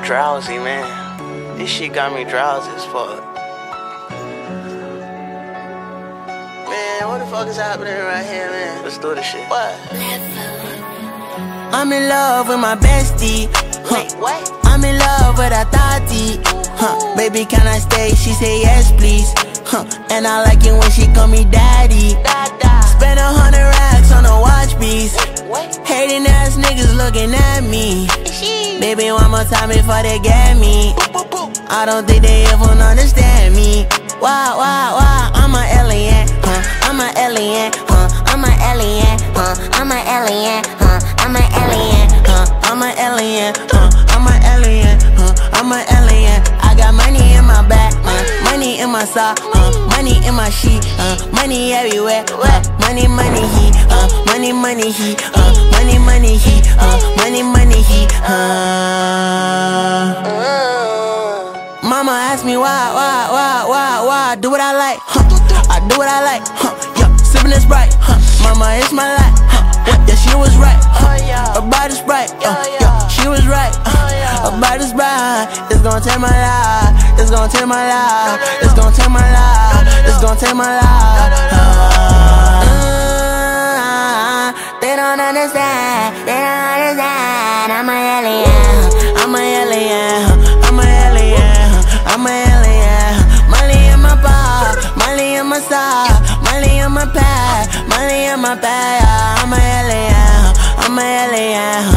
drowsy, man. This shit got me drowsy as fuck. Man, what the fuck is happening right here, man? Let's do this shit. What? I'm in love with my bestie. Wait, what? I'm in love with a thotty. Baby, can I stay? She say yes, please. And I like it when she call me daddy. Spend 100 racks on a watch piece. Hating ass niggas looking at me. Baby, one more time before they get me. I don't think they ever understand me. Why, I'm an alien, I'm an alien, I'm an alien, I'm an alien, I'm an alien, I'm an alien, I'm an alien, I'm an alien. I got money in my back, money in my sock, money in my sheet, money everywhere, money, he, money, he, money, he, money, he. Mama asked me why, do what I like, I do what I like, yeah, sippin' this Sprite, mama, it's my life, yeah, she was right, about the Sprite, yeah, she was right, about the Sprite, it's gon' take my life, it's gon' take my life, it's gon' take my life, it's gon' take my life. They don't understand, I'm a alien, I'm a alien, I'm a alien, I'm a alien. Money in my bar, money in my sock, money in my pad, money in my bag. I'm a alien, I'm a alien,